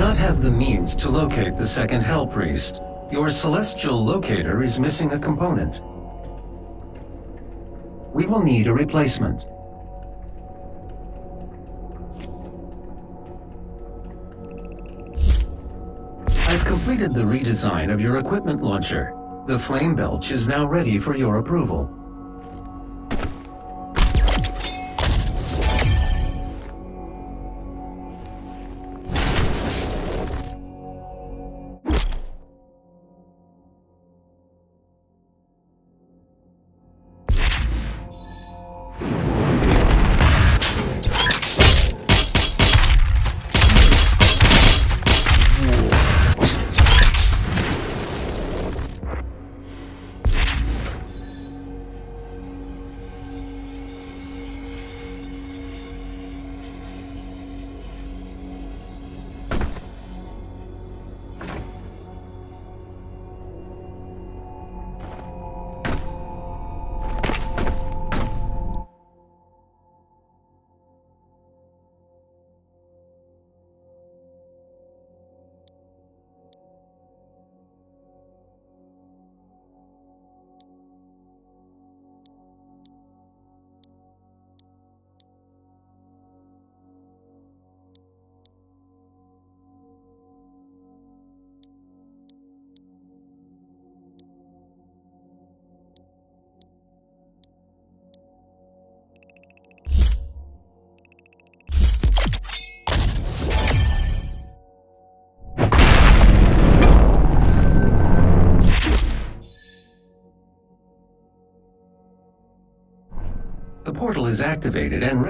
not have the means to locate the second Hell Priest. Your celestial locator is missing a component. We will need a replacement. I've completed the redesign of your equipment launcher. The flame belch is now ready for your approval. The portal is activated and